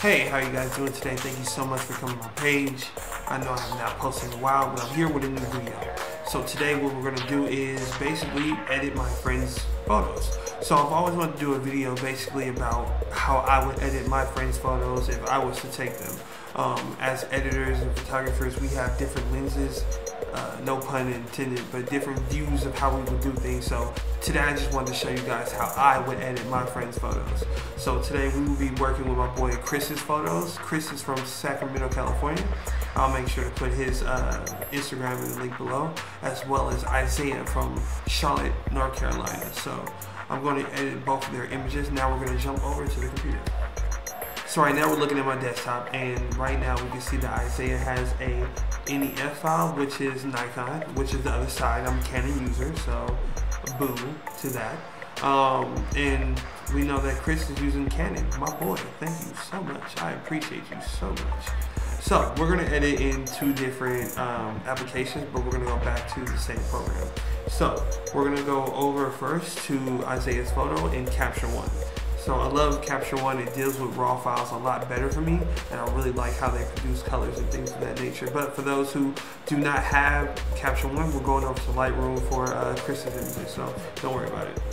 Hey, how you guys doing today? Thank you so much for coming to my page. I know I have not posted in a while, but I'm here with a new video. So today what we're going to do is basically edit my friends' photos. So I've always wanted to do a video basically about how I would edit my friends' photos if I was to take them. As editors and photographers, we have different lenses, no pun intended, but different views of how we would do things. So today I just wanted to show you guys how I would edit my friends' photos. So today we will be working with my boy Chris's photos. Chris is from Sacramento, California. I'll make sure to put his Instagram in the link below, as well as Isaiah from Charlotte, North Carolina. So I'm going to edit both of their images. Now we're going to jump over to the computer. So right now we're looking at my desktop, and right now we can see that Isaiah has a NEF file, which is Nikon, which is the other side. I'm a Canon user, so boo to that. And we know that Chris is using Canon. My boy, thank you so much. I appreciate you so much. So we're going to edit in two different applications, but we're going to go back to the same program. So we're going to go over first to Isaiah's photo in Capture One. So I love Capture One. It deals with raw files a lot better for me, and I really like how they produce colors and things of that nature. But for those who do not have Capture One, we're going over to Lightroom for Chris's images, so don't worry about it.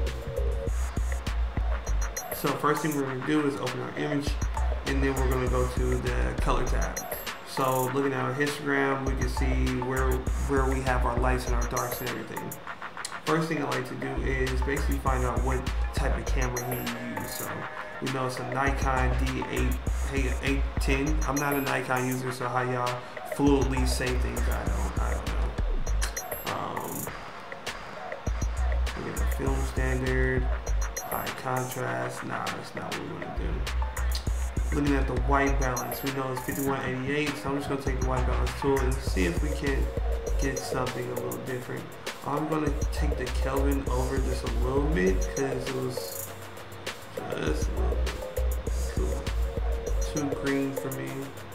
So first thing we're going to do is open our image, and then we're going to go to the color tab. So looking at our histogram, we can see where we have our lights and our darks and everything. First thing I like to do is basically find out what type of camera he used. So we know it's a Nikon D810. I'm not a Nikon user, so how y'all fluidly say things, I don't know. We get a film standard, high contrast. Nah, that's not what we want to do. Looking at the white balance, we know it's 5188, so I'm just gonna take the white balance tool and see if we can get something a little different. I'm gonna take the Kelvin over just a little bit because it was just a little bit cool. Too green for me.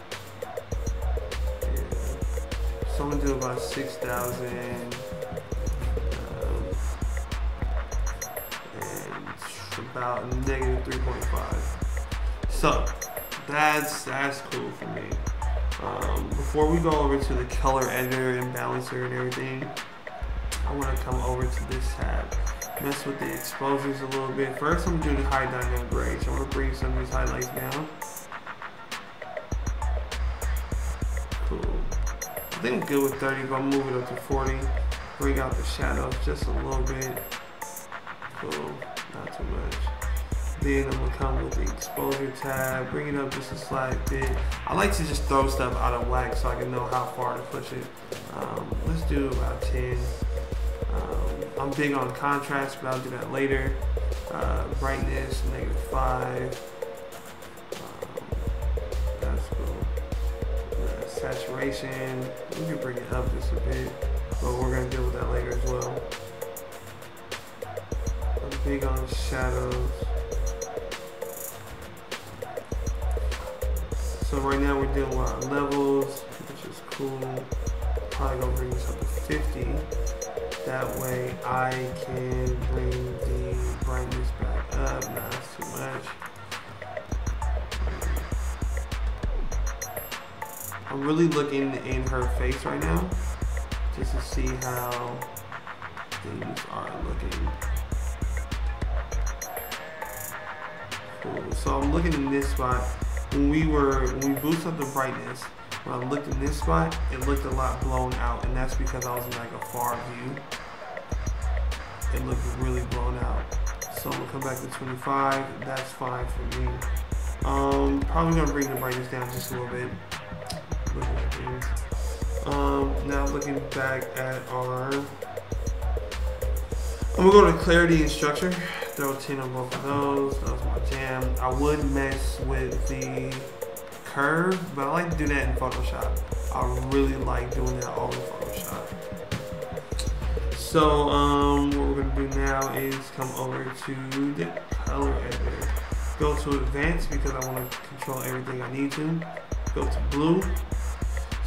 Yeah. So I'm gonna do about 6,000 and about -3.5. So that's cool for me. Before we go over to the color editor and balancer and everything, I want to come over to this tab, mess with the exposures a little bit. First, I'm doing high dynamic range. I'm going to bring some of these highlights down. Cool. I think I'm good with 30, but I'm moving up to 40. Bring out the shadows just a little bit. Cool, not too much. Then I'm going to come with the exposure tab, bring it up just a slight bit. I like to just throw stuff out of whack so I can know how far to push it. Let's do about 10. I'm big on contrast, but I'll do that later. Brightness, -5. That's cool. Saturation, we can bring it up just a bit, but we're going to deal with that later as well. I'm big on shadows. So right now we're dealing with our levels, which is cool. Probably gonna bring this up to 50. That way I can bring the brightness back up. Nah, that's too much. I'm really looking in her face right now, just to see how things are looking. Cool. So I'm looking in this spot. When we boosted up the brightness, when I looked in this spot, it looked a lot blown out, and that's because I was in like a far view. It looked really blown out. So I'm gonna come back to 25. That's fine for me. Probably gonna bring the brightness down just a little bit. Looking at things. Now looking back at our, I'm gonna go to clarity and structure. Throw 10 on both of those. That was my jam. I would mess with the curve, but I like to do that in Photoshop. I really like doing that all in Photoshop. So what we're gonna do now is come over to the color editor. Go to advanced because I want to control everything I need to. Go to blue.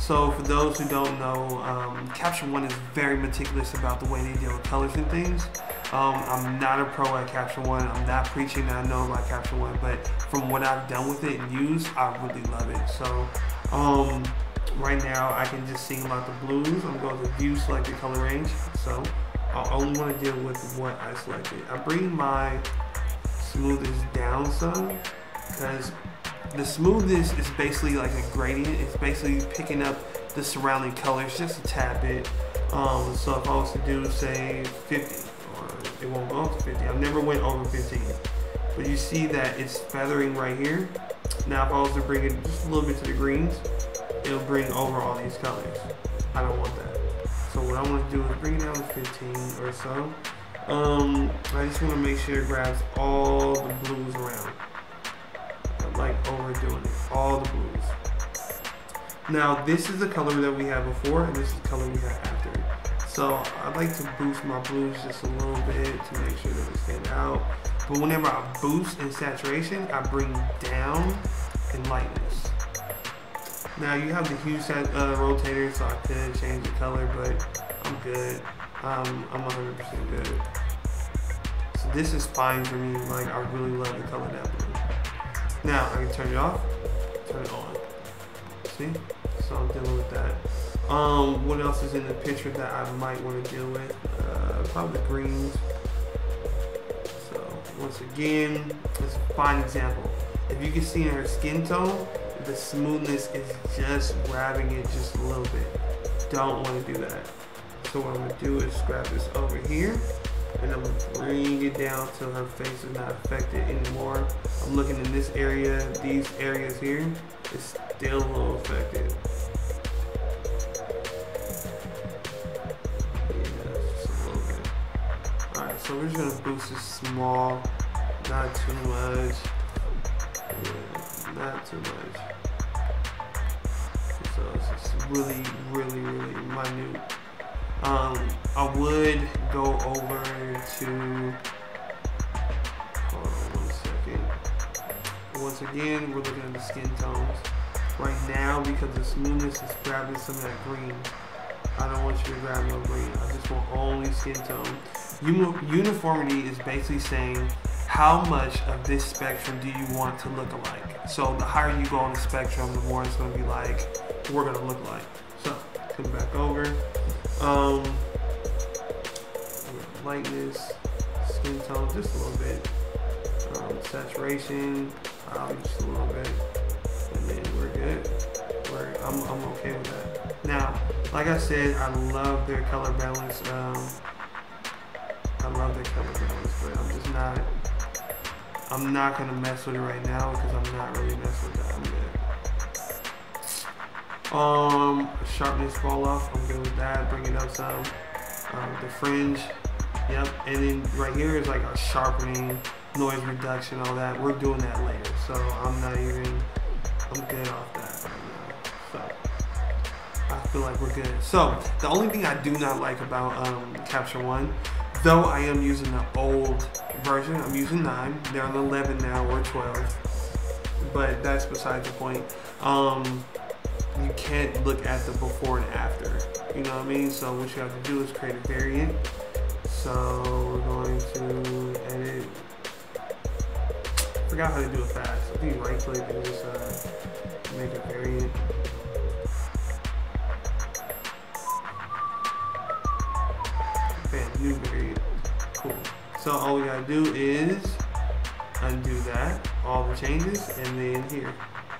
So for those who don't know, Capture One is very meticulous about the way they deal with colors and things. I'm not a pro at Capture One. I'm not preaching that I know about Capture One, but from what I've done with it and used, I really love it. So right now I can just single out the blues. I'm going to view selected color range. So I only want to deal with what I selected. I bring my smoothness down some because the smoothness is basically like a gradient. It's basically picking up the surrounding colors just a tad bit. So if I was to do say 50, or it won't go up to 50. I've never went over 15. But you see that it's feathering right here. Now if I was to bring it just a little bit to the greens, it'll bring over all these colors. I don't want that. So what I want to do is bring it down to 15 or so. I just want to make sure it grabs all the blues around. I like overdoing it, all the blues. Now this is the color that we had before, and this is the color we had after. So I like to boost my blues just a little bit to make sure that they stand out. But whenever I boost in saturation, I bring down in lightness. Now you have the hue rotator, so I could change the color, but I'm good. I'm 100% good. So this is fine for me. Like, I really love the color that blue. Now I can turn it off, turn it on. See? So I'm dealing with that. What else is in the picture that I might want to deal with? Probably greens. So once again, it's a fine example. If you can see in her skin tone, the smoothness is just grabbing it just a little bit. Don't want to do that. So what I'm going to do is grab this over here, and I'm going to bring it down till her face is not affected anymore. I'm looking in this area, these areas here, it's still a little affected. Yeah, just a little bit. Alright, so we're just going to boost this small, not too much. Yeah, not too much. So it's just really, really, really minute. I would go over to, hold on 1 second. Once again, we're looking at the skin tones. Right now, because the smoothness is grabbing some of that green, I don't want you to grab no green. I just want only skin tone. Uniformity is basically saying how much of this spectrum do you want to look alike. So the higher you go on the spectrum, the more it's going to be like we're going to look like. So come back over. Lightness, skin tone, just a little bit. Saturation, just a little bit, and then we're good. I'm okay with that. Now, like I said, I love their color balance. I love their color balance, but I'm just not. I'm not gonna mess with it right now because I'm not really messing with that. I'm good. Sharpness fall off. I'm good with that. Bring it up some. The fringe. Yep. And then right here is like a sharpening, noise reduction, all that. We're doing that later, so I'm good off that right now. So I feel like we're good. So the only thing I do not like about Capture One, though I am using the old version, I'm using 9. They're on 11 now or 12, but that's beside the point. You can't look at the before and after. You know what I mean? So what you have to do is create a variant. So we're going to edit. I forgot how to do it fast. I think you right click and just make a variant. Bam, new variant. Cool. So all we gotta do is undo that, all the changes, and then here.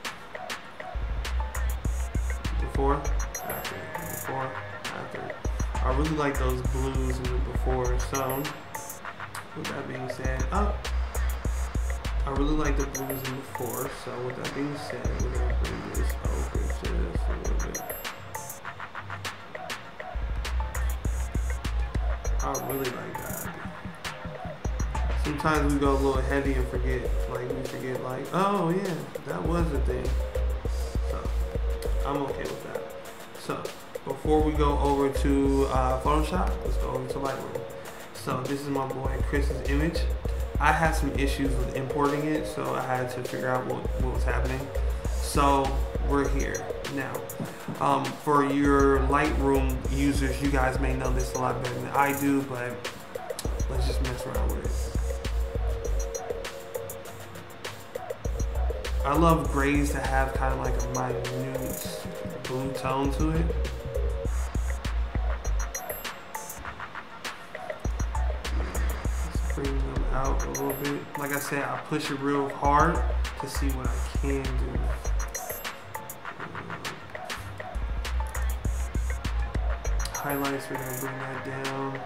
Before, after, before, after. I really like those blues in the before. So with that being said, I really like the blues in the before. So with that being said, we're gonna bring this over just a little bit. I really like that. Sometimes we go a little heavy and forget, like, oh yeah, that was the thing. So I'm okay with that. So before we go over to Photoshop, let's go over to Lightroom. So this is my boy Chris's image. I had some issues with importing it, so I had to figure out what was happening. So we're here. Now, for your Lightroom users, you guys may know this a lot better than I do, but let's just mess around with it. I love grays to have kind of like a minute blue tone to it. Let's bring them out a little bit. Like I said, I push it real hard to see what I can do. Highlights, we're gonna bring that down.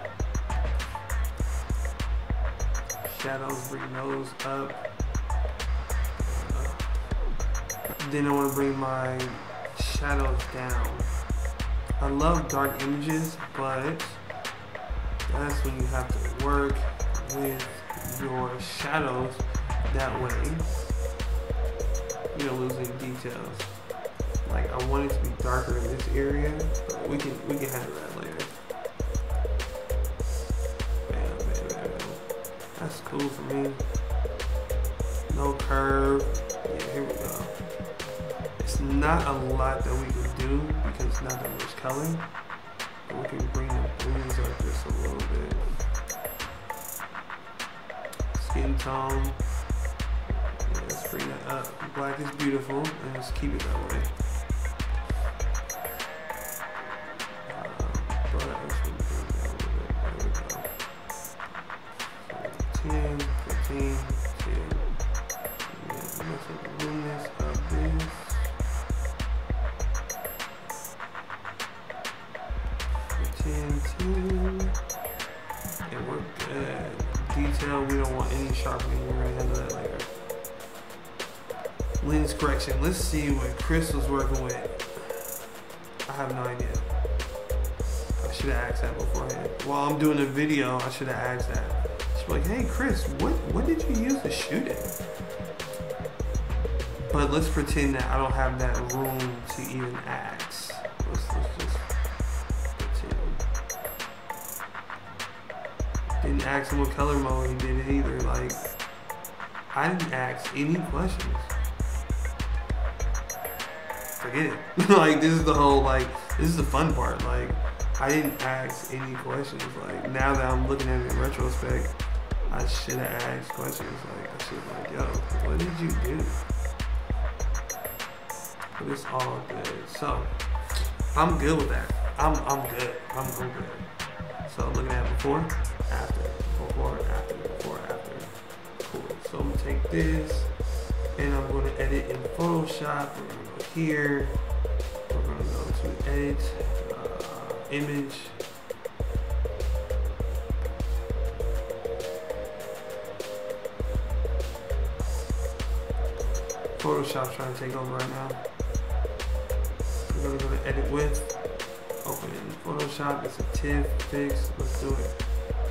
Shadows, bring those up. Then I want to bring my shadows down. I love dark images, but that's when you have to work with your shadows. That way, you don't lose any details. Like, I want it to be darker in this area, but we can handle that later. Bam, bam, bam, bam. That's cool for me. No curve. Yeah, here we go. It's not a lot that we can do because it's not that much color, but we can bring the blues up just a little bit. Skin tone. Yeah, let's bring that up. Black is beautiful, and let's keep it that way. And we're good. Detail, we don't want any sharpening. We're gonna handle that later. Lens correction. Let's see what Chris was working with. I have no idea. I should have asked that beforehand. While I'm doing a video, I should have asked that. She's like, hey Chris, what did you use to shoot it? But let's pretend that I don't have that room to even ask. Let's just didn't ask him what color mode he did it either. Like, I didn't ask any questions. Forget it. Like, this is the whole, like, this is the fun part. Like, I didn't ask any questions. Like, now that I'm looking at it in retrospect, I should have asked questions. Like, I should have been like, yo, what did you do? But it's all good. So, I'm good with that. I'm good. I'm good. So looking at before, after, before, after, before, after. Cool. So I'm gonna take this and I'm gonna edit in Photoshop. We're gonna go here. We're gonna go to edit, image. Photoshop's trying to take over right now. We're gonna go to edit with. Open in Photoshop, it's a TIFF fix, let's do it.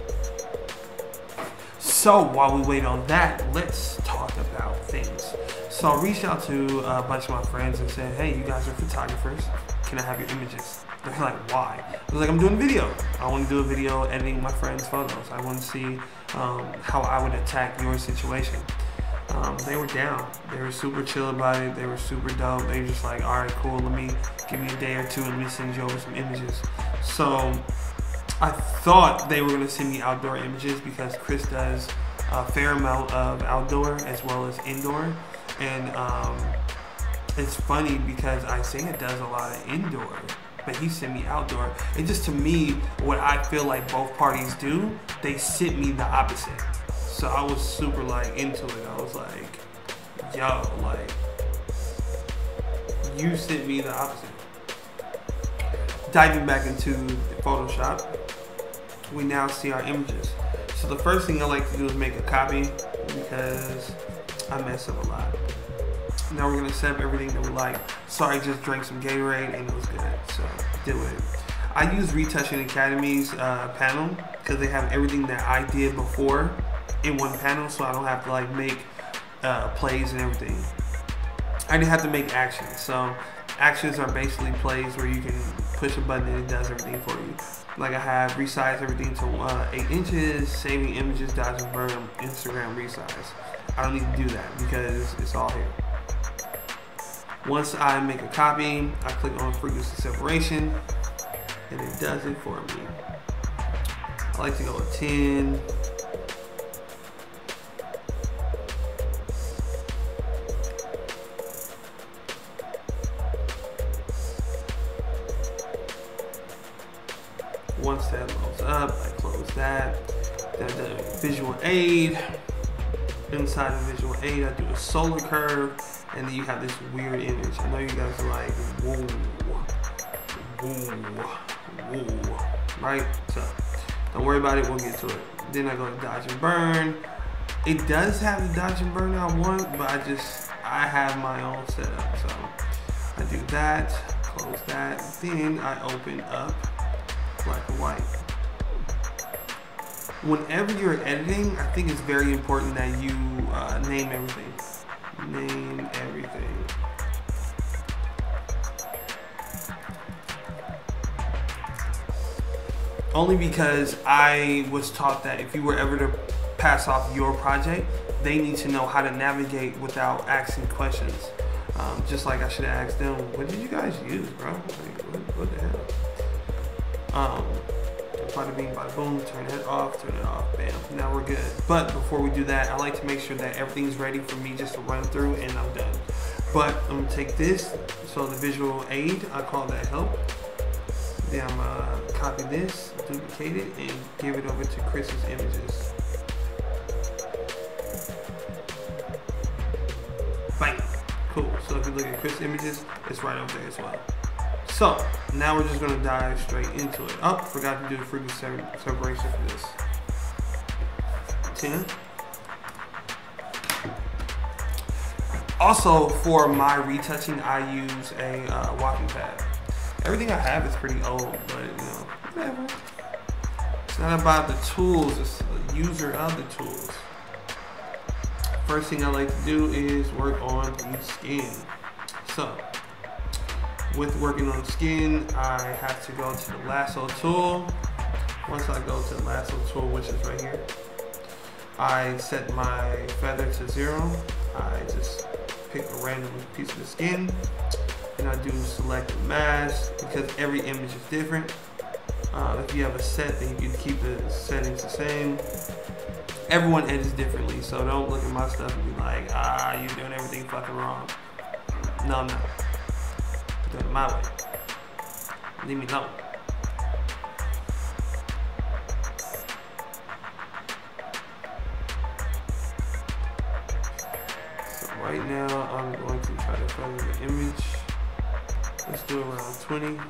So while we wait on that, let's talk about things. So I reached out to a bunch of my friends and said, hey, you guys are photographers, can I have your images? They're like, why? I was like, I'm doing a video. I want to do a video editing my friends' photos. I want to see how I would attack your situation. They were down. They were super chill about it. They were super dope. They were just like, all right, cool. Give me a day or two and let me send you over some images. So I thought they were going to send me outdoor images because Chris does a fair amount of outdoor as well as indoor. And it's funny because Isaiah does a lot of indoor, but he sent me outdoor. And just to me, what I feel like both parties do, they sent me the opposite. So I was super like into it. I was like, yo, like, you sent me the opposite. Diving back into Photoshop, we now see our images. So the first thing I like to do is make a copy because I mess up a lot. Now we're gonna set up everything that we like. Sorry, I just drank some Gatorade and it was good, so deal with it. I use Retouching Academy's panel because they have everything that I did before in one panel, so I don't have to like make plays and everything. I didn't have to make actions. So actions are basically plays where you can push a button and it does everything for you. Like I have resize everything to 8 inches, saving images, dodge and burn, Instagram resize. I don't need to do that because it's all here. Once I make a copy, I click on frequency separation, and it does it for me. I like to go with 10. Once that loads up, I close that. Then I do visual aid. Inside of visual aid, I do a solar curve, and then you have this weird image. I know you guys are like, whoa, whoa, whoa, right? So don't worry about it, we'll get to it. Then I go to dodge and burn. It does have the dodge and burn I want, but I have my own setup. So I do that, close that, then I open up black and white. Whenever you're editing, I think it's very important that you name everything. Name everything. Only because I was taught that if you were ever to pass off your project, they need to know how to navigate without asking questions. Just like I should have asked them, what did you guys use, bro? Like, what the hell? Bada bing, bada boom, turn it off, bam, now we're good. But before we do that, I like to make sure that everything's ready for me just to run through and I'm done. But I'm gonna take this, so the visual aid, I call that help. Then I'm gonna copy this, duplicate it, and give it over to Chris's images. Bam, cool. So if you look at Chris images, it's right over there as well. So now we're just gonna dive straight into it. Oh, forgot to do the frequency separation for this. 10. Also, for my retouching, I use a walking pad. Everything I have is pretty old, but you know, whatever. It's not about the tools, it's the user of the tools. First thing I like to do is work on the skin. So, with working on the skin, I have to go to the lasso tool. Once I go to the lasso tool, which is right here, I set my feather to 0. I just pick a random piece of the skin, and I do select mask because every image is different. If you have a set, then you can keep the settings the same. Everyone edits differently, so don't look at my stuff and be like, you're doing everything fucking wrong. No, I'm not. Do it my way. Leave me alone. So right now I'm going to try to feather the image. Let's do around 20.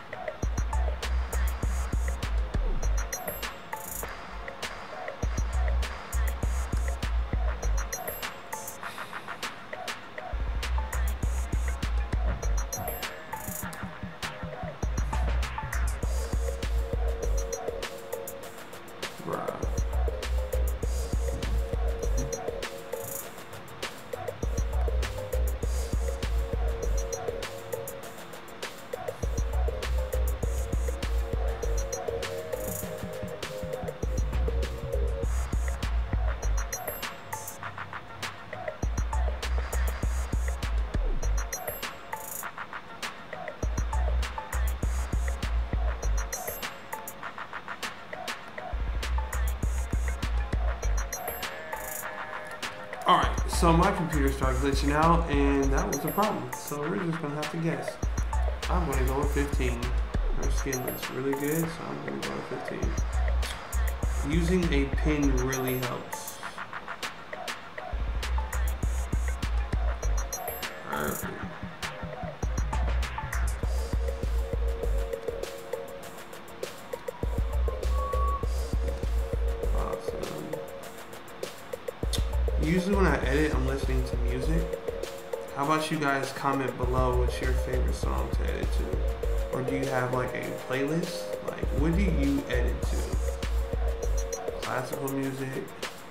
Alright, so my computer started glitching out, and that was the problem. So we're just going to have to guess. I'm going to go with 15. Her skin looks really good, so I'm going to go with 15. Using a pen really helps. Perfect. Usually when I edit, I'm listening to music. How about you guys comment below what's your favorite song to edit to? Or do you have like a playlist? Like, what do you edit to? Classical music.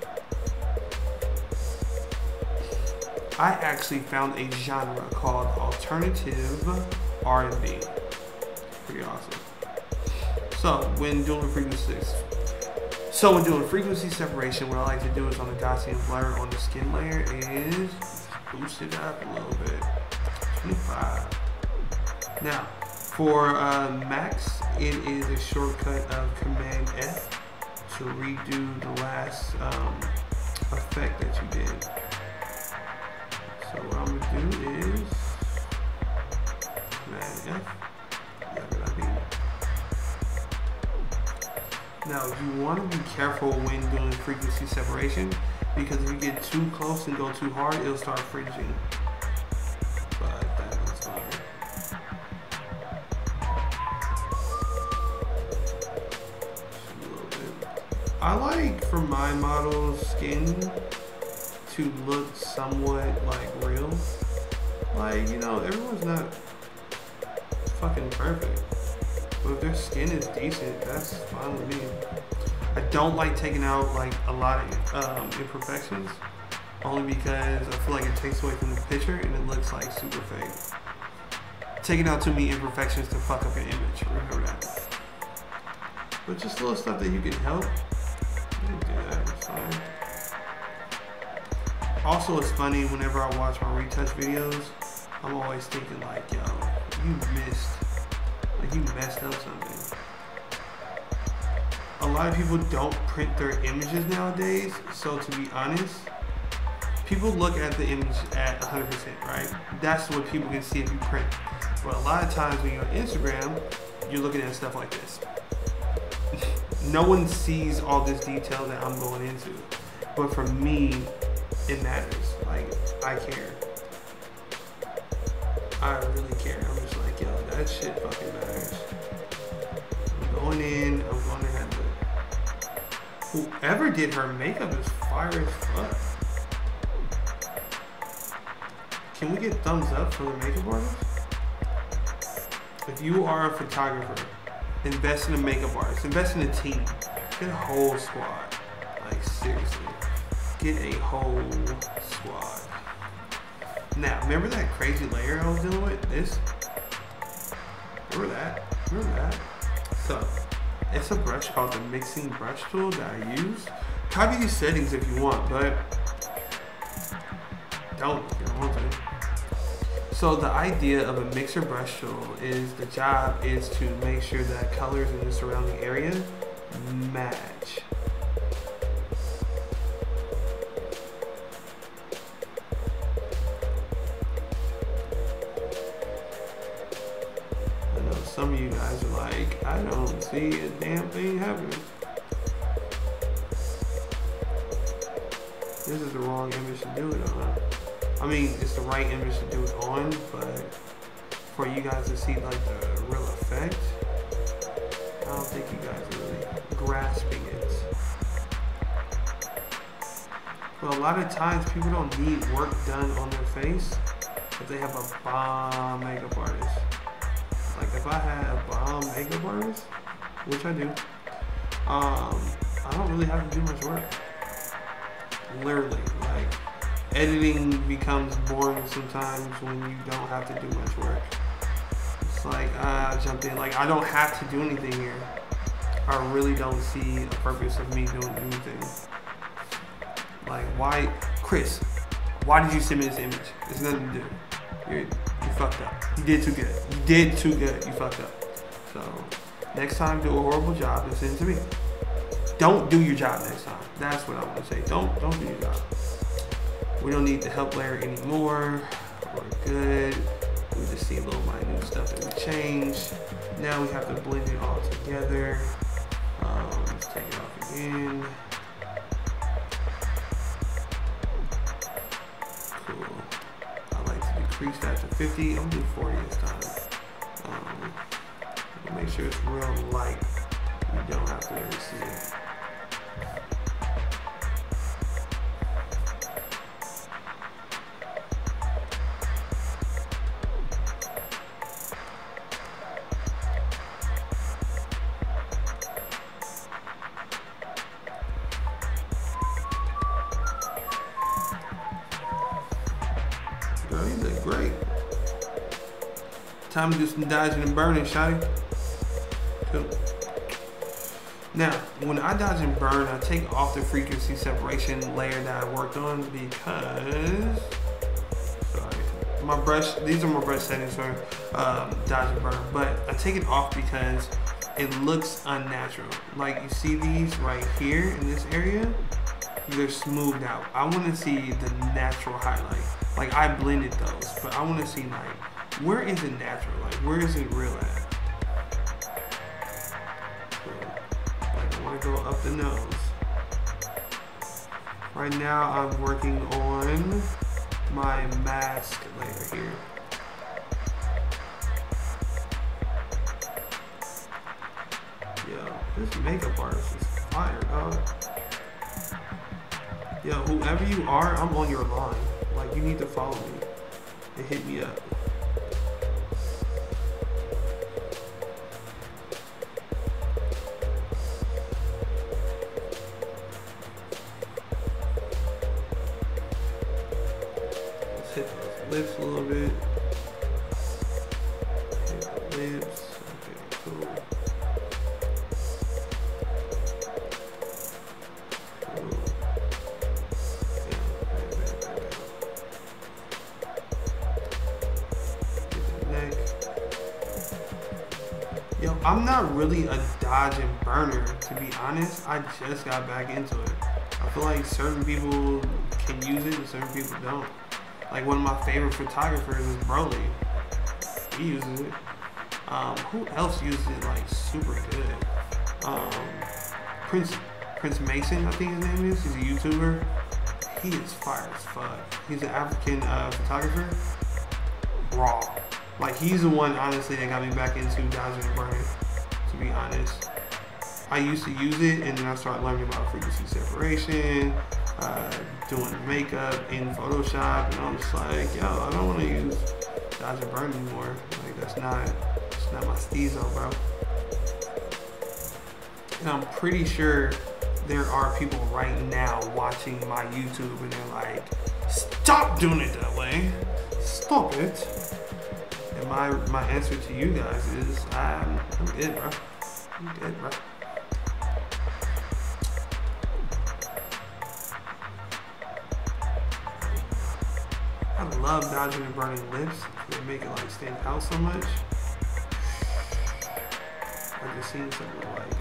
I actually found a genre called alternative R&B. Pretty awesome. So when doing frequency separation, what I like to do is on the Gaussian blur on the skin layer is boost it up a little bit. 25. Now, for Max, it is a shortcut of Command F to redo the last effect that you did. So what I'm gonna do is Command F. Now you want to be careful when doing frequency separation, because if you get too close and go too hard, it'll start fringing. But that was fine. I like for my model's skin to look somewhat like real. Like, you know, everyone's not fucking perfect. But if their skin is decent, that's fine with me. I don't like taking out like a lot of imperfections, only because I feel like it takes away from the picture and it looks like super fake. Taking out too many imperfections to fuck up an image, remember that. But just little stuff that you can help, you can do that, it's fine. Also, it's funny whenever I watch my retouch videos, I'm always thinking like, yo, you messed up something. A lot of people don't print their images nowadays, so to be honest, people look at the image at 100%, right? That's what people can see if you print. But a lot of times when you're on Instagram, you're looking at stuff like this. No one sees all this detail that I'm going into. But for me, it matters. Like, I care. I really care. I'm just like, yo, that shit fucking matters. I'm going in, I'm going to have to... Whoever did her makeup is fire as fuck. Can we get thumbs up for the makeup artist? If you are a photographer, invest in a makeup artist. Invest in a team. Get a whole squad. Like, seriously. Get a whole squad. Now, remember that crazy layer I was dealing with? This? Remember that? Remember that? So, it's a brush called the Mixing Brush Tool that I use. Copy these settings if you want, but don't if you don't want to. So the idea of a mixer brush tool is the job is to make sure that colors in the surrounding area match. I know some of you guys are like, I don't see a damn thing happening. This is the wrong image to do it on. I mean, it's the right image to do it on, but for you guys to see like the real effect, I don't think you guys are really grasping it. But a lot of times people don't need work done on their face if they have a bomb makeup artist. Like if I had a bomb makeup artist, which I do, I don't really have to do much work. Literally, like, editing becomes boring sometimes when you don't have to do much work. It's like, I jumped in. Like, I don't have to do anything here. I really don't see a purpose of me doing anything. Like, why, Chris, why did you send me this image? It's nothing to do. You fucked up. You did too good. You did too good. You fucked up. So, next time, do a horrible job and send it to me. Don't do your job next time. That's what I want to say. Don't do your job. We don't need the help layer anymore. We're good. We just see a little minute stuff that we changed. Now we have to blend it all together. Let's take it off again. Cool. I like to decrease that to 50. I'm gonna do 40 this time. Make sure it's real light. You don't have to really see it. Girl, you look great. Time to do some dodging and burning, shawty. Cool. Now, when I dodge and burn, I take off the frequency separation layer that I worked on because, sorry, my brush, these are my brush settings for dodge and burn, but I take it off because it looks unnatural. Like you see these right here in this area, they're smoothed out. I want to see the natural highlight. Like I blended those, but I want to see like, where is it natural? Like where is it real at? I want to go up the nose. Right now I'm working on my mask layer here. Yo, this makeup artist is fire, dog. Yo, whoever you are, I'm on your line. Like, you need to follow me and hit me up. Let's hit those lips a little bit. Hit the lips. Okay, cool. Yo, I'm not really a dodge and burner, to be honest. I just got back into it. I feel like certain people can use it and certain people don't. Like one of my favorite photographers is Broly. He uses it. Who else uses it like super good? Prince Mason, I think his name is. He's a YouTuber. He is fire as fuck. He's an African photographer. Raw. Like he's the one, honestly, that got me back into dodging and burning, to be honest. I used to use it, and then I started learning about frequency separation, doing makeup in Photoshop, and I was like, yo, I don't want to use dodge and burn anymore. Like that's not my steezo, bro. And I'm pretty sure there are people right now watching my YouTube, and they're like, stop doing it that way. Stop it. And my answer to you guys is, I'm good, bro. I'm good, bro. I love dodging and burning lips. They make it like stand out so much. I just seen something like,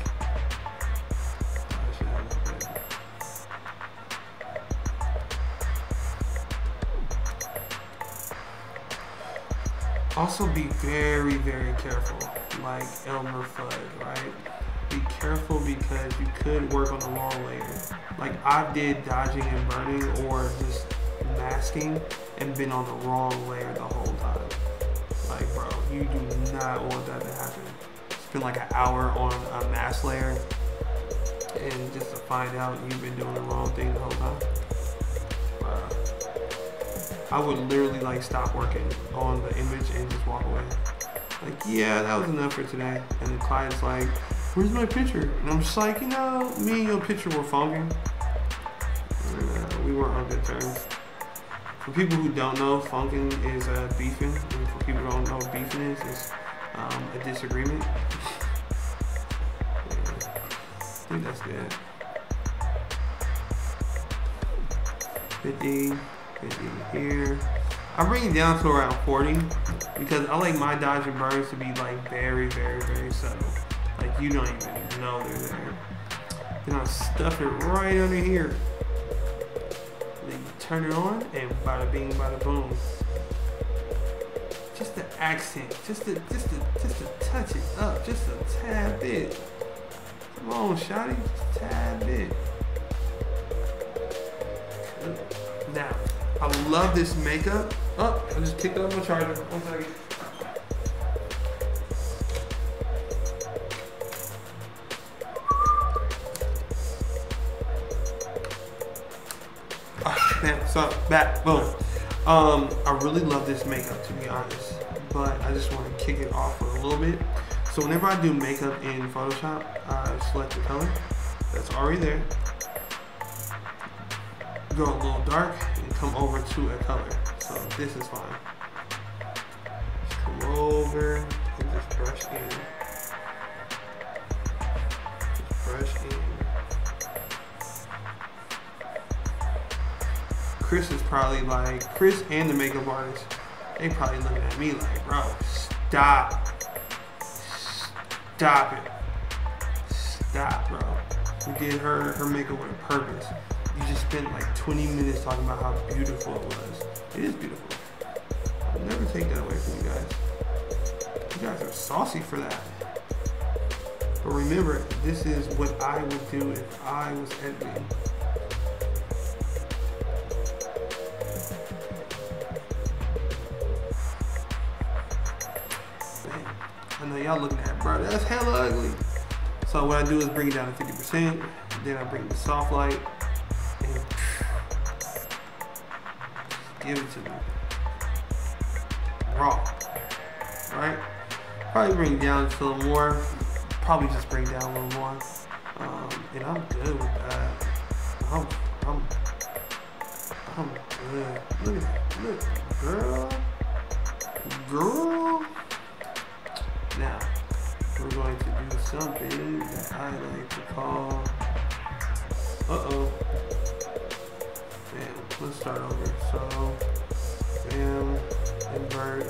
also be very, very careful, like Elmer Fudd, right? Be careful because you could work on the wrong layer. Like I did dodging and burning or just masking and been on the wrong layer the whole time. Like bro, you do not want that to happen. Spend like an hour on a mask layer and just to find out you've been doing the wrong thing the whole time. I would literally like stop working on the image and just walk away. Like, yeah, that was enough for today. And the client's like, where's my picture? And I'm just like, you know, me and your picture were funking. And, we weren't on good terms. For people who don't know, funking is beefing. And for people who don't know what beefing is, it's a disagreement. Yeah, I think that's good. 50 here. I bring it down to around 40 because I like my dodge and burns to be like very, very, very subtle. Like you don't even know they're there. Then I stuff it right under here. Then you turn it on and bada bing, bada boom. Just the accent, just to touch it up, just a tad bit. Come on, shawty, just a tad bit. Now, I love this makeup. Oh, I just kicked off my charger. 1 second. Oh, man, so back, boom. I really love this makeup, to be honest, but I just want to kick it off for a little bit. So whenever I do makeup in Photoshop, I select the color that's already there. Go a little dark and come over to a color. So this is fine. Just come over and just brush in. Just brush in. Chris is probably like, Chris and the makeup artist They probably looking at me like, bro, stop. Stop it. Stop, bro. We did her makeup with a purpose. You just spent like 20 minutes talking about how beautiful it was. It is beautiful. I'll never take that away from you guys. You guys are saucy for that. But remember, this is what I would do if I was editing. I know y'all looking at, bro, that's hella ugly. So what I do is bring it down to 50%, then I bring the soft light and give it to me. Raw, right? Probably bring it down just a little more. Probably just bring it down a little more. And I'm good with that. I'm good. Look at that, look, girl. Now, we're going to do something that I like to call, bam, let's start over. So, bam, invert.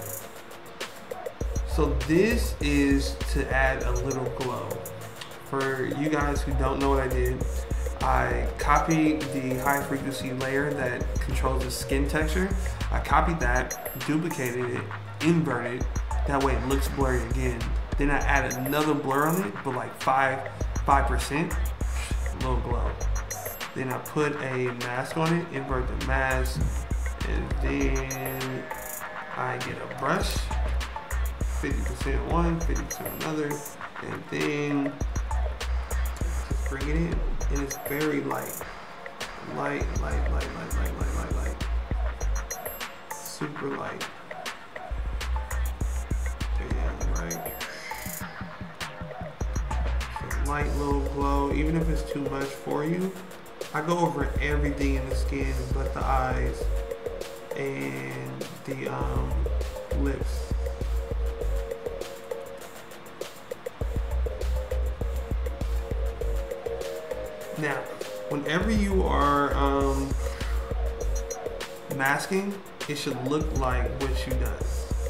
So this is to add a little glow. For you guys who don't know what I did, I copied the high frequency layer that controls the skin texture. I copied that, duplicated it, inverted. That way it looks blurry again. Then I added another blur on it, but like 5%, little glow. Then I put a mask on it, invert the mask, and then I get a brush, 50% one, 50% another, and then just bring it in. And it's very light. Light. Super light. Light little glow, even if it's too much for you. I go over everything in the skin but the eyes and the lips. Now, whenever you are masking, it should look like what you done.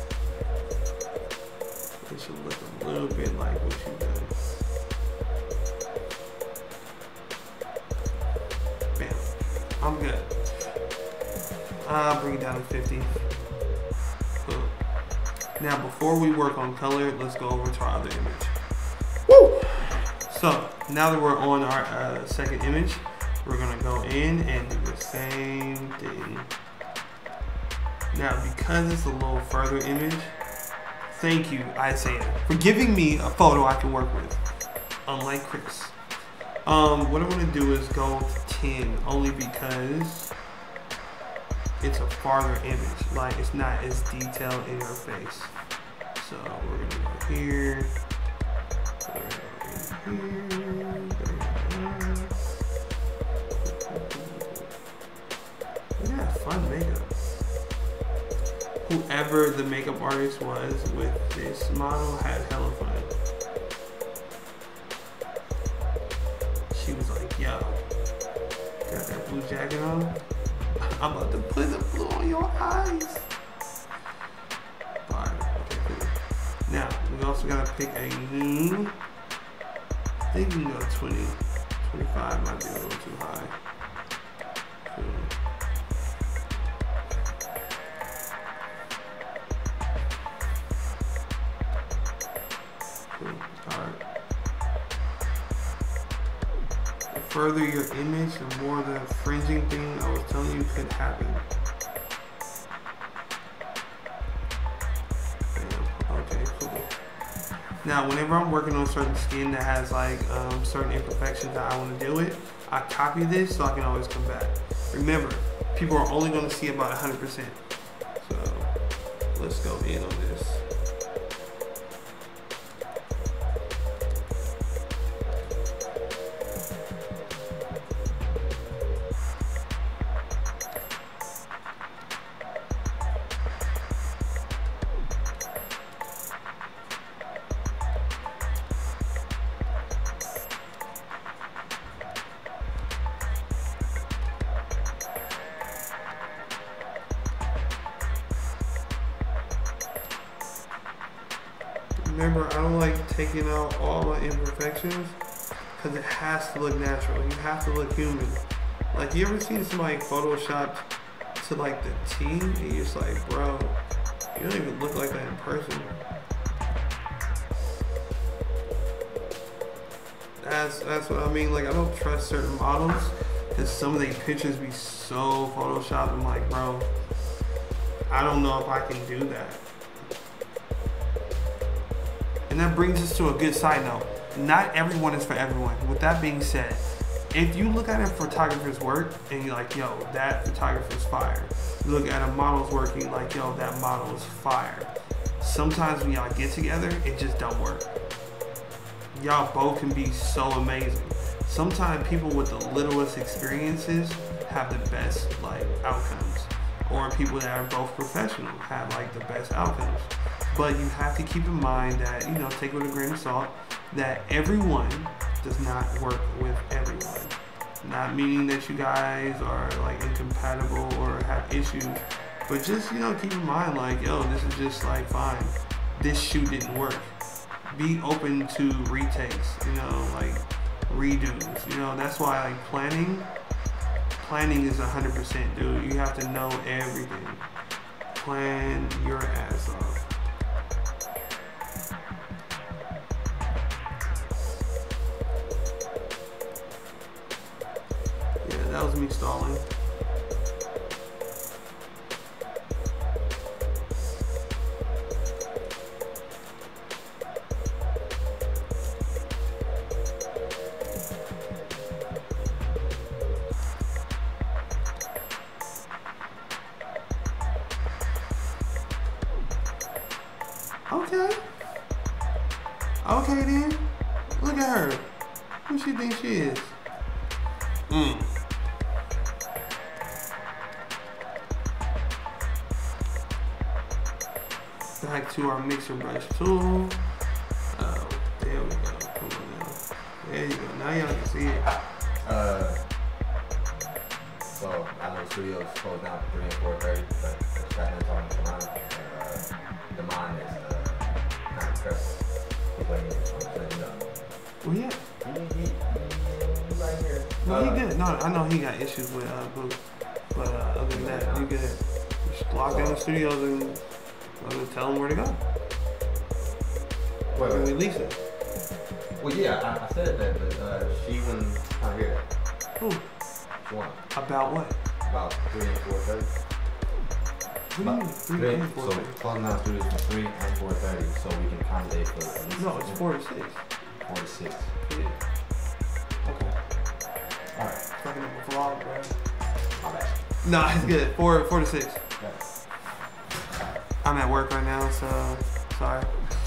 It should look a little bit like what you done. I'm good. I'll bring it down to 50. Cool. Now, before we work on color, let's go over to our other image. Woo! So, now that we're on our second image, we're gonna go in and do the same thing. Now, because it's a little further image, thank you, Isaiah, for giving me a photo I can work with, unlike Chris. What I'm gonna do is go to 10, only because it's a farther image. Like, it's not as detailed in your face. So we're gonna go here. Yeah, fun makeup. Whoever the makeup artist was with this model had hella fun. She was like, yo, got that blue jacket on? I'm about to put the blue on your eyes. Alright, okay, cool. Now, we also gotta pick a new, I think we can go 20. 25 might be a little too high. Cool. Alright. The further your image, the more the fringing thing I was telling you could happen. Okay, cool. Now, whenever I'm working on certain skin that has like certain imperfections that I want to deal with, I copy this so I can always come back. Remember, people are only going to see about 100%. So let's go in on this. remember, I don't like taking out all my imperfections because it has to look natural. You have to look human. Like, you ever seen somebody photoshopped to like the T and you're just like, bro, you don't even look like that in person. That's what I mean. Like, I don't trust certain models because some of their pictures be so photoshopped. I'm like, bro, I don't know if I can do that. And that brings us to a good side note. Not everyone is for everyone. With that being said, if you look at a photographer's work and you're like, yo, that photographer's fire. You look at a model's work and you're like, yo, that model is fire. Sometimes when y'all get together, it just don't work. Y'all both can be so amazing. Sometimes people with the littlest experiences have the best like outcomes. Or people that are both professional have like the best outcomes. But you have to keep in mind that, you know, take it with a grain of salt, that everyone does not work with everyone. Not meaning that you guys are like incompatible or have issues, but just, you know, keep in mind like, yo, this is just like fine. This shoot didn't work. Be open to retakes, you know, like redos. You know, that's why like planning is 100%, dude. You have to know everything. Plan your ass off. Yeah, that was me stalling. Okay. Okay then. Look at her. Who she think she is? Back to our mixer brush tool. Oh, there we go. Come on now. There you go. Now y'all can see it. So I know the studio's closed down at 3 and 4:30, but the Stratton's on the line. The mine is kind of pressed. He's waiting on the Well, yeah. He right here. No, he good. No, I know he got issues with Boo. But other than that, you good. Just lock down the studios and tell them where to go. Wait. Release it. Well, yeah, I said that, but she wouldn't hear that. Who? She won. About what? About 3 and 4:30. What do you mean? 3 and 4? So closing down studios from 3 and 4:30, so we can accommodate for at least. No, it's 4 to 6. 4 to 6. Yeah. Okay. Alright. Fucking up a vlog, bro. My bad. Nah, it's good. 4 to 6. Yeah. I'm at work right now, so sorry.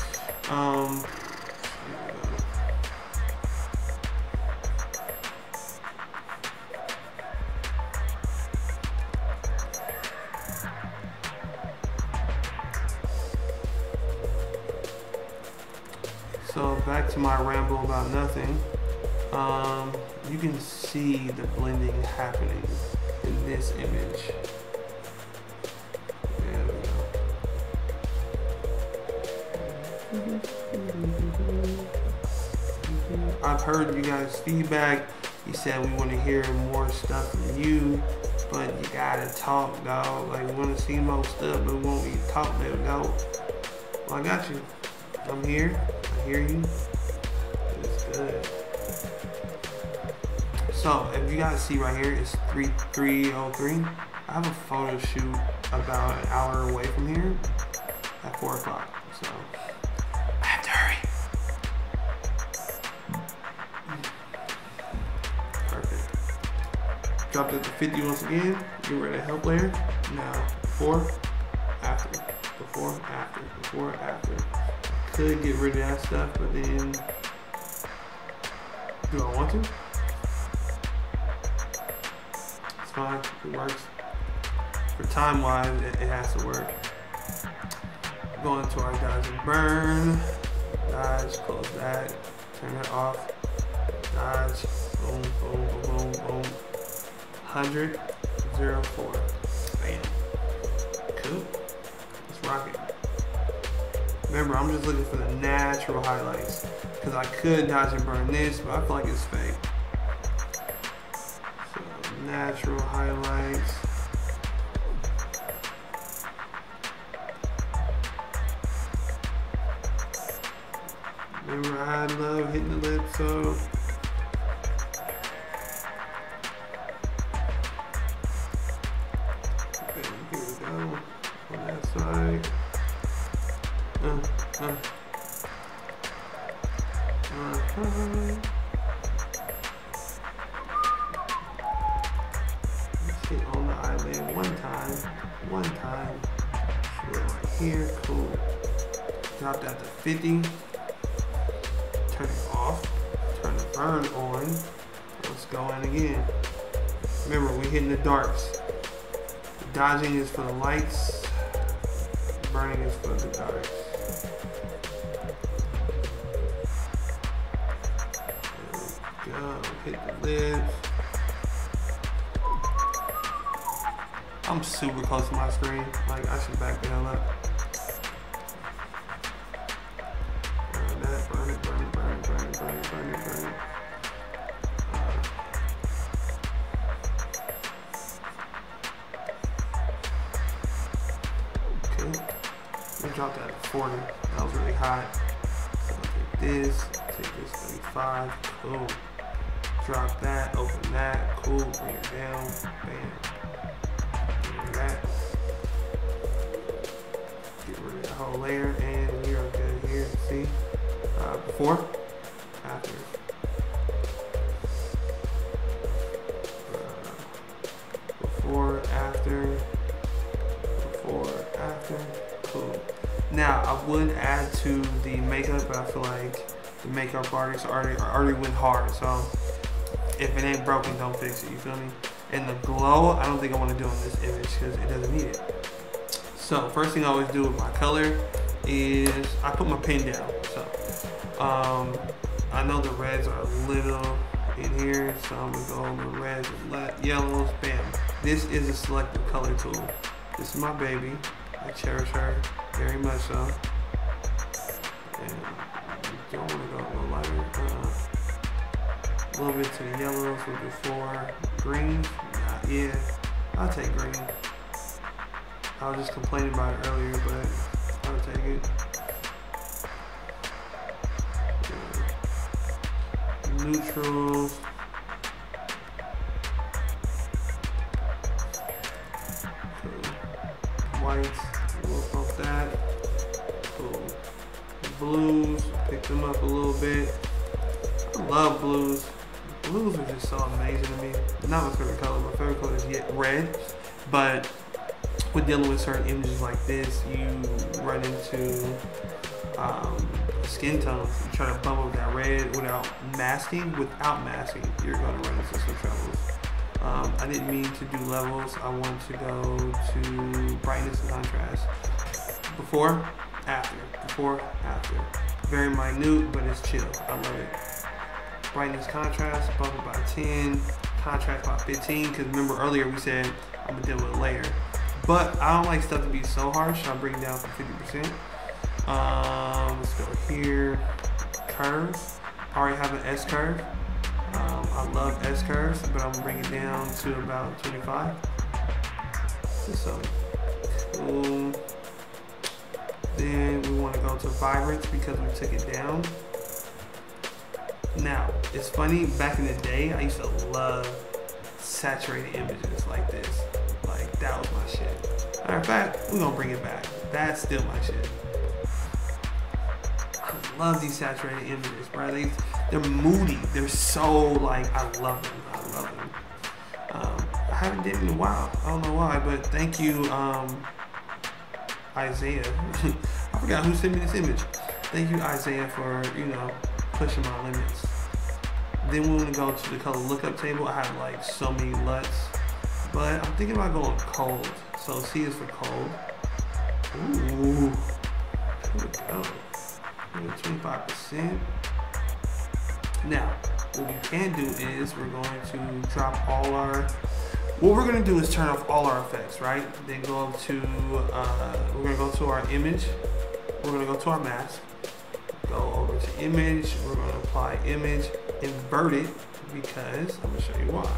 So back to my ramble about nothing. You can see the blending happening in this image. There we go. I've heard you guys' feedback. You said we want to hear more stuff from you, but you gotta talk, dog. Like, we want to see more stuff, but we won't be talking about it, dog. Well, I got you. I'm here. I hear you. It's good. So, if you guys see right here, it's 3:03. I have a photo shoot about an hour away from here at 4 o'clock. So, I have to hurry. Perfect. Dropped it to 50 once again. Get ready to help layer. Now, before, after. Before, after. Before, after. Could get rid of that stuff, but then, do I want to? It's fine, it works. For time-wise, it has to work. Going to our dodge and burn. Dodge, close that, turn it off. Dodge, boom, boom, boom, boom, boom. 100, 04. Bam. Cool. Let's rock it. Remember, I'm just looking for the natural highlights because I could dodge and burn this, but I feel like it's fake. So natural highlights. Remember, I love hitting the lips, so. Okay, here we go. On that side. Let's hit on the eyelid one time. Right here, cool. Drop that to 50. Turn it off. Turn the burn on. Let's go in again. Remember, we're hitting the darks. The dodging is for the lights. Burning is for the darks. There we go. Hit the lids. I'm super close to my screen. Like, I should back the hell up. Burn that. Burn it. Burn it. Burn it. Burn it. Burn it. Burn it. Burn it. Drop that to 40. That was really hot. So I'll take this 35. Cool. Drop that, open that. Cool. Bring it down. Bam. Bring that. Get rid of that whole layer, and we are good here. See? Before, after. Before, after. Before, after. Cool. Now, I would add to the makeup, but I feel like the makeup artists already went hard. So if it ain't broken, don't fix it. You feel me? And the glow, I don't think I want to do on this image because it doesn't need it. So first thing I always do with my color is I put my pen down. So I know the reds are a little in here, so I'm gonna go on the reds, yellows, bam. This is a selective color tool. This is my baby. I cherish her very much so. And don't want to go a little lighter. A little bit to the yellows with before. Green, yeah, I'll take green. I was just complaining about it earlier, but I'll take it. Yeah. Neutrals. Whites, we'll bump that. Cool. Blues, pick them up a little bit. I love blues. Blues are just so amazing to me. Not my favorite color. My favorite color is yet red, but with dealing with certain images like this, you run into skin tones. You try to bump up that red without masking. Without masking, you're going to run into some troubles. I didn't mean to do levels. I want to go to brightness and contrast. Before, after. Before, after. Very minute, but it's chill. I love it. Brightness, contrast, bump it by 10. Contrast by 15. Because remember earlier we said I'm going to deal with a layer. But I don't like stuff to be so harsh. I'll bring it down from 50%. Let's go here. Curves. I already have an S curve. I love S curves, but I'm gonna bring it down to about 25. So cool. Then we want to go to vibrance because we took it down. Now it's funny. Back in the day, I used to love saturated images like this. Like that was my shit. Matter of fact, we're gonna bring it back. That's still my shit. I love these saturated images, bro. They're moody. They're so like, I love them. I love them. I haven't did it in a while. I don't know why, but thank you, Isaiah. I forgot who sent me this image. Thank you, Isaiah, for, you know, pushing my limits. Then we want to go to the color lookup table. I have like so many LUTs, but I'm thinking about going cold. So C is for cold. Ooh, here we go. 25%. Now, what we can do is we're going to drop all our, what we're going to do is turn off all our effects, right? Then go up to, we're going to go to our image. we're gonna go to our mask, go over to image, we're gonna apply image, invert it, because I'm gonna show you why.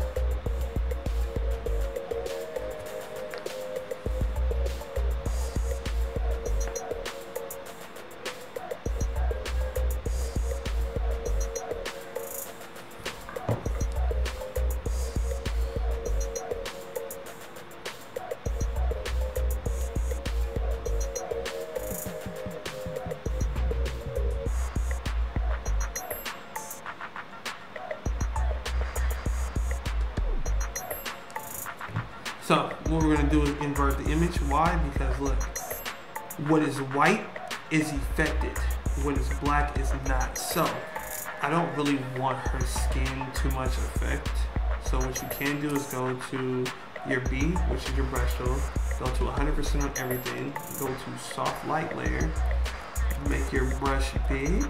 So what we're gonna do is invert the image. Why? Because look, what is white is affected, what is black is not. So I don't really want her skin too much effect. So what you can do is go to your B, which is your brush tool, go to 100% on everything, go to soft light layer, make your brush big,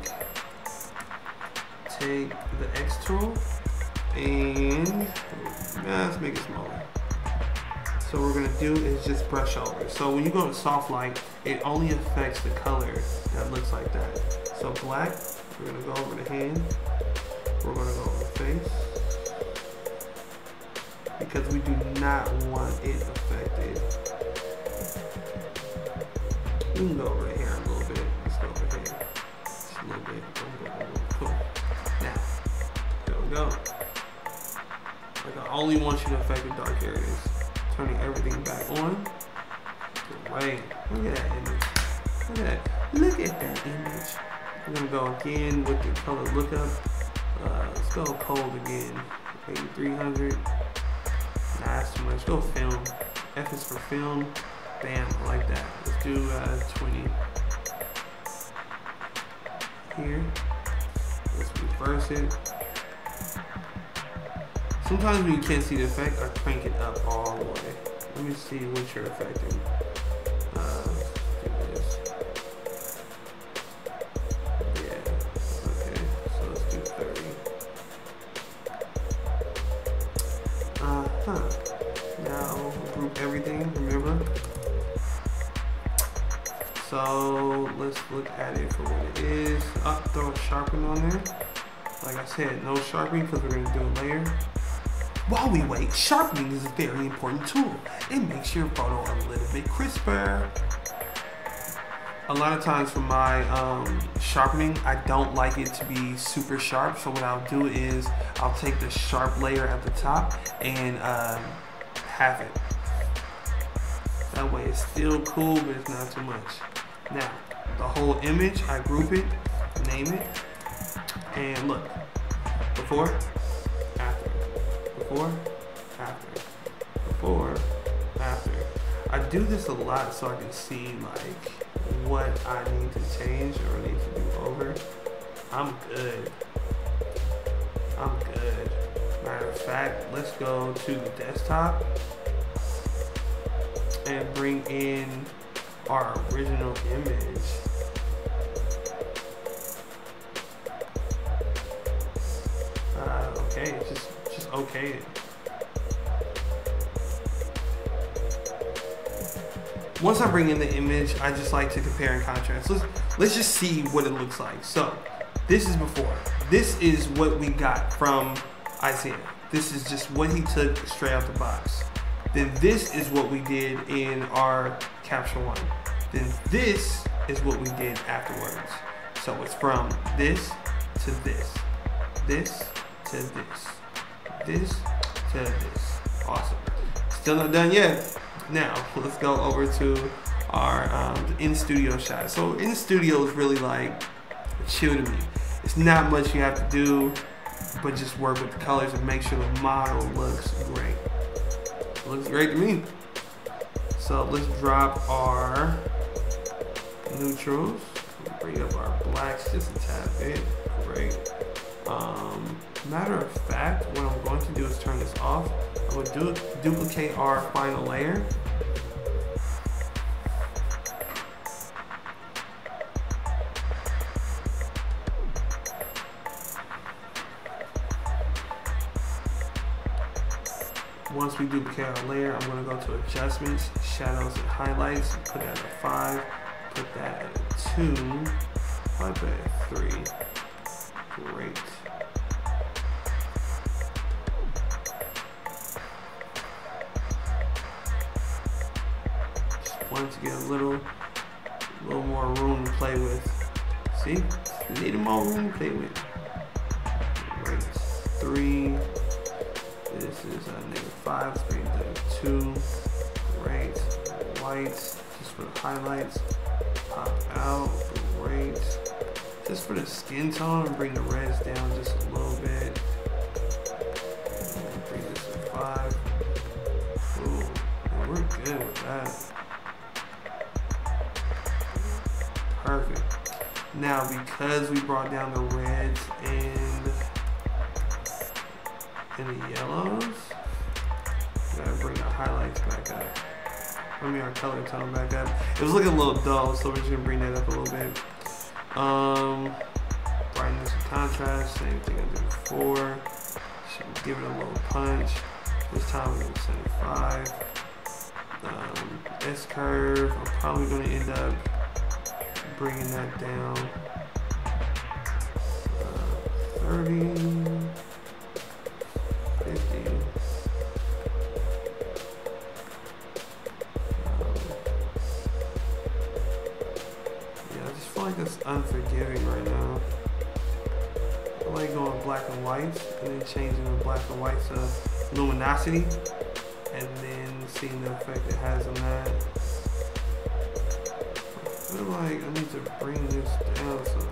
take the X tool, and let's make it smaller. So what we're gonna do is just brush over. So when you go to soft light, it only affects the color that looks like that. So black, we're gonna go over the hand, we're gonna go over the face, because we do not want it affected. We can go over the hair a little bit. Let's go over here. Just a little bit. Cool. Now, there we go. Like I only want you to affect the dark areas. Turning everything back on. Wait, look at that image. Look at that. Look at that image. We're gonna go again with the color lookup. Let's go cold again. 8300. Nah, that's too much. Go film. F is for film. Bam, I like that. Let's do 20. Here. Let's reverse it. Sometimes when you can't see the effect, I crank it up all the way. Let me see what you're affecting. Do this. Yeah, okay, so let's do 30. Now, group everything, remember? So, let's look at it for what it is. Throw a sharpen on there. Like I said, no sharpening because we're going to do a layer. While we wait, sharpening is a very important tool. It makes your photo a little bit crisper. A lot of times for my sharpening, I don't like it to be super sharp. So what I'll do is I'll take the sharp layer at the top and have it. That way it's still cool, but it's not too much. Now, the whole image, I group it, name it, and look. Before, after. Before, after. Before, after. I do this a lot so I can see like what I need to change or need to do over. I'm good. I'm good. Matter of fact, let's go to the desktop and bring in our original image. Okay, just okay it. Once I bring in the image, I just like to compare and contrast. Let's just see what it looks like. So this is before. This is what we got from Isaiah. This is just what he took straight out the box. Then this is what we did in our Capture One. Then this is what we did afterwards. So it's from this to this, this to this, this to this. Awesome. Still not done yet. Now let's go over to our in studio shot. So in studio is really like chill to me. It's not much you have to do, but just work with the colors and make sure the model looks great. Looks great to me. So let's drop our neutrals. Bring up our blacks just a tad bit. Great. Matter of fact, what I'm going to do is turn this off. I'm going to duplicate our final layer. Once we duplicate our layer, I'm going to go to adjustments, shadows and highlights, put that at 5, put that at 2. Probably put it at 3. Great. Just wanted to get a little more room to play with. See? Need more room to play with. Great. 3. This is -5. Let's bring it down to 2. Great. Whites. Just for the highlights. Pop out. Great. Just for the skin tone, bring the reds down just a little bit. Bring this to 5. Ooh, man, we're good with that. Perfect. Now, because we brought down the reds and the yellows, we gotta bring our highlights back up. I mean, our color tone back up. It was looking a little dull, so we're just gonna bring that up a little bit. Brightness and contrast, same thing I did before. Should give it a little punch. This time we're gonna set it 5. S curve, I'm probably gonna end up bringing that down. 30, 50. I feel like that's unforgiving right now. I like going black and white and then changing the black and white to luminosity and then seeing the effect it has on that. I feel like I need to bring this down some.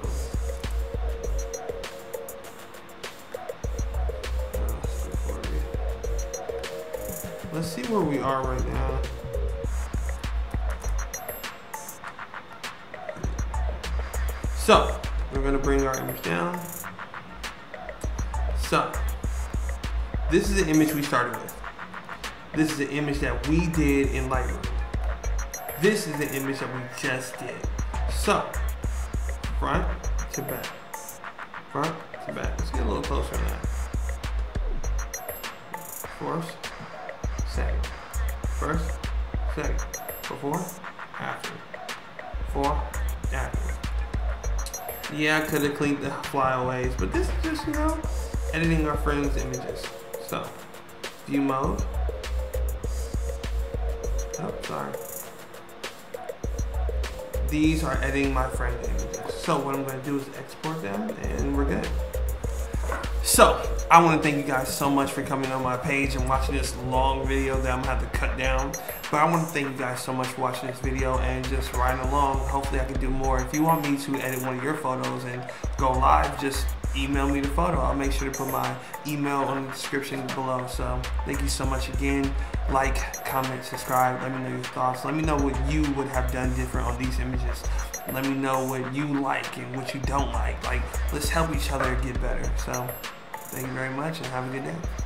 Let's see where we are right now. So, we're going to bring our image down. So, this is the image we started with. This is the image that we did in Lightroom. This is the image that we just did. So, front to back. Front to back. Let's get a little closer on that. First, second. First, second. Before, after. Before, after. Yeah, I could have cleaned the flyaways, but this is just, you know, editing our friends' images. So, view mode. Oh, sorry. These are editing my friend's images. So what I'm going to do is export them, and we're good. So, I want to thank you guys so much for coming on my page and watching this long video that I'm going to have to cut down. But I want to thank you guys so much for watching this video and just riding along. Hopefully I can do more. If you want me to edit one of your photos and go live, just email me the photo. I'll make sure to put my email on the description below. So thank you so much again. Like, comment, subscribe. Let me know your thoughts. Let me know what you would have done different on these images. Let me know what you like and what you don't like. Like, let's help each other get better. So thank you very much and have a good day.